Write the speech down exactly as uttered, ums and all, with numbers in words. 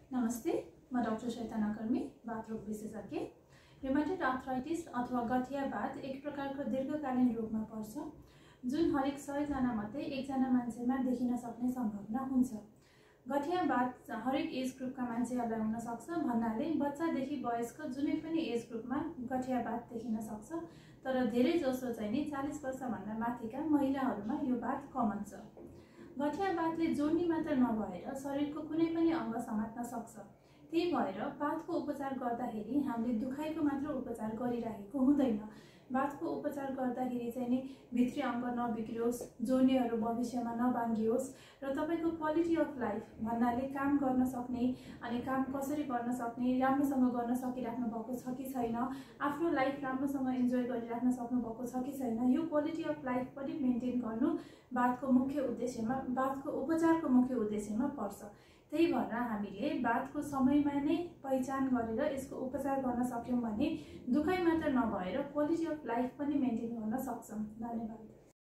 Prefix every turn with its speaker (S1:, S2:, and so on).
S1: नमस्ते, म डाक्टर चैतन्य कर्मी, बाथ रोग विशेषज्ञ। र्युमेटोइड आर्थराइटिस अथवा गठिया बाथ एक प्रकारको दीर्घकालीन रोगमा पर्छ जुन हरेक सय जना मध्ये एकजना मान्छेमा देखिन सक्ने सम्भावना हुन्छ। गठिया बाथ हरेक एज ग्रुपका मान्छेहरूलाई हुन सक्छ भन्नाले बच्चादेखि वयस्क जुनै पनि एज ग्रुपमा गठिया बाथ देखिन सक्छ, तर धेरै जसो चाहिँ नि चालीस वर्ष भन्दा माथिका महिलाहरूमा यो बाथ कमन छ। गठिया बाथले जोड्ने मात्र नभएर शरीरको कुनै पनि अंग समात्न सक्छ। त्यही भएर बाथको उपचार गर्दाखेरि हामीले दुखाइको मात्र उपचार गरिरहेको हुँदैन। बाथको उपचार गर्दाखेरि चाहिँ नि भित्री अंग नबिग्रियोस्, जोड्नेहरू भविष्यमा नभाङ्गियोस् र तपाईको क्वालिटी अफ लाइफ भन्नाले काम गर्न सक्ने अनि काम कसरी गर्न सक्ने, राम्रोसँग गर्न सकिराख्नु भएको छ कि छैन, आफ्नो लाइफ राम्रोसँग इन्जोय गरिराख्न सक्नु भएको छ कि छैन, यो क्वालिटी अफ लाइफ पनि मेन्टेन गर्नु बाथको मुख्य उद्देश्यमा बाथको उपचारको मुख्य उद्देश्यमा पर्छ। त्यही भएर हामीले बाथको समयमा नै पहिचान गरेर यसको उपचार गर्न सक्यौं भने दुखाइ मात्र नभएर क्वालिटी अफ लाइफ पनि मेन्टेन गर्न सक्छौं। धन्यवाद।